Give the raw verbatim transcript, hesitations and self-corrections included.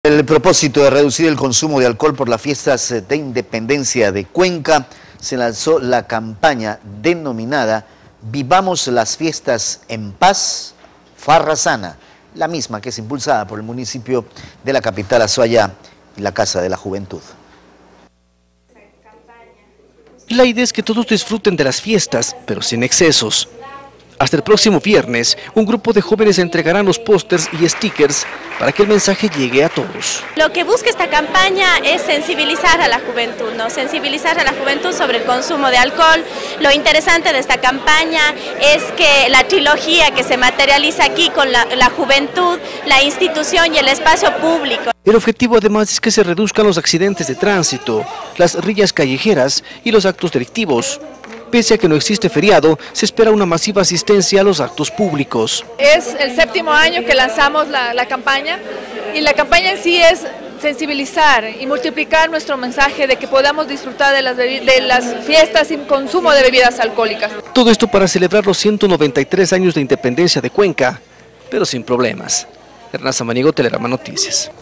El propósito de reducir el consumo de alcohol por las fiestas de independencia de Cuenca, se lanzó la campaña denominada Vivamos las fiestas en paz, farra sana, la misma que es impulsada por el municipio de la capital Azuayá y la Casa de la Juventud. La idea es que todos disfruten de las fiestas, pero sin excesos. Hasta el próximo viernes, un grupo de jóvenes entregarán los pósters y stickers para que el mensaje llegue a todos. Lo que busca esta campaña es sensibilizar a la juventud, ¿no? Sensibilizar a la juventud sobre el consumo de alcohol. Lo interesante de esta campaña es que la trilogía que se materializa aquí con la, la juventud, la institución y el espacio público. El objetivo además es que se reduzcan los accidentes de tránsito, las riñas callejeras y los actos delictivos. Pese a que no existe feriado, se espera una masiva asistencia a los actos públicos. Es el séptimo año que lanzamos la, la campaña y la campaña en sí es sensibilizar y multiplicar nuestro mensaje de que podamos disfrutar de las, de las fiestas sin consumo de bebidas alcohólicas. Todo esto para celebrar los ciento noventa y tres años de independencia de Cuenca, pero sin problemas. Hernán Samaniego, Telerama Noticias.